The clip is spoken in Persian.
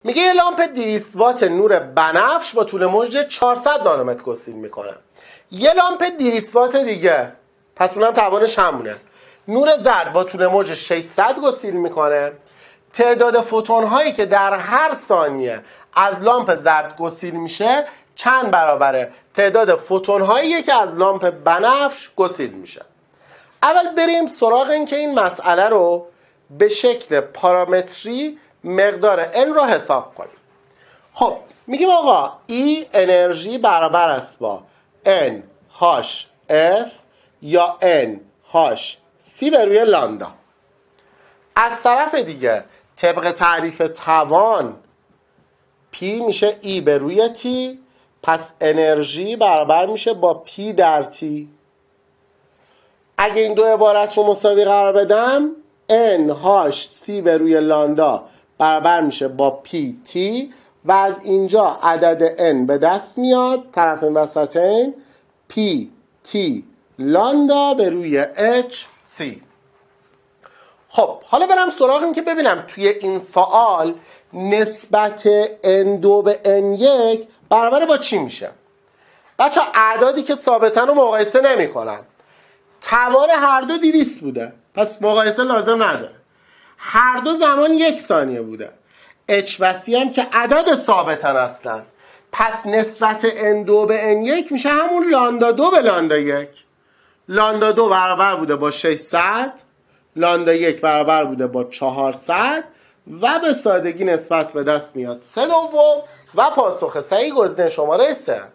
میگه یه لامپ 200 وات نور بنفش با طول موج 400 نانومتر گسیل میکنه. یه لامپ 200 وات دیگه، پس اونم توانش همونه، نور زرد با طول موج 600 گسیل میکنه. تعداد فوتون هایی که در هر ثانیه از لامپ زرد گسیل میشه چند برابره تعداد فوتون هایی که از لامپ بنفش گسیل میشه. اول بریم سراغ این که این مسئله رو به شکل پارامتری مقدار n رو حساب کنیم. خب میگیم آقا E انرژی برابر است با N هاش F یا N هاش C به روی لامدا. از طرف دیگه طبق تعریف توان P میشه E به روی T، پس انرژی برابر میشه با P در T. اگه این دو عبارت رو مساوی قرار بدم N هاش C به روی لامدا برابر میشه با PT و از اینجا عدد N به دست میاد طرف وسطین PT لامدا به روی HC. خب حالا برم سراغ این که ببینم توی این سوال نسبت N2 به N1 برابر با چی میشه. بچه اعدادی که ثابتن رو مقایسه نمی کنن. توان هر دو 200 بوده، پس مقایسه لازم نداره. هر دو زمان 1 ثانیه بوده. H و C هم که عدد ثابتن اصلا، پس نسبت N2 به N1 میشه همون لامدا 2 به لامدا 1. لامدا 2 برابر بوده با 600، لامدا 1 برابر بوده با 400 و به سادگی نسبت به دست میاد 3/2 و پاسخ صحیح گزینه شماره 3.